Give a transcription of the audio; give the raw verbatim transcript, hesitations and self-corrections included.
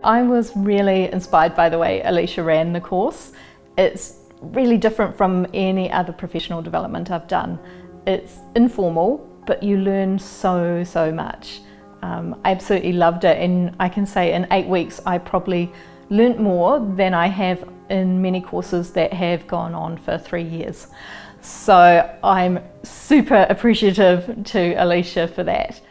I was really inspired by the way Alicia ran the course. It's really different from any other professional development I've done. It's informal, but you learn so, so much. Um, I absolutely loved it, and I can say in eight weeks I probably learnt more than I have in many courses that have gone on for three years. So I'm super appreciative to Alicia for that.